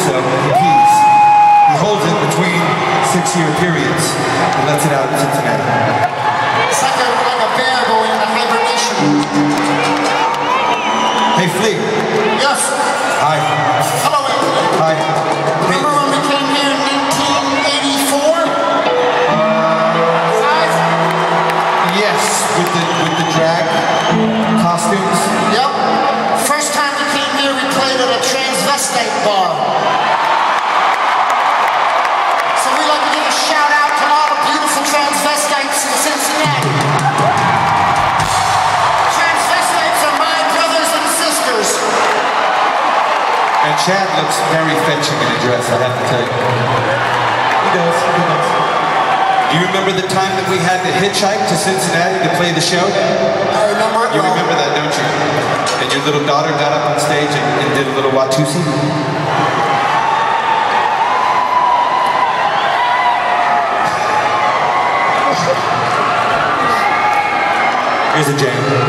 so he pees. He holds it between 6-year periods and lets it out in Cincinnati. It's like a bear going into hibernation. Hey, Flea. Yes. Hi. Hello, Anthony. Hi. Remember when we came here in 1984? Yes, with the drag costumes. Yep. First time we came here, we played at a transvestite bar. So we'd like to give a shout out to all the beautiful transvestites in Cincinnati. Transvestites are my brothers and sisters. And Chad looks very fetching in a dress, I have to tell you. He does. Do you remember the time that we had to hitchhike to Cincinnati to play the show? I remember it. You remember that, don't you? And your little daughter got up on stage and did a little Watusi? Here's a jam.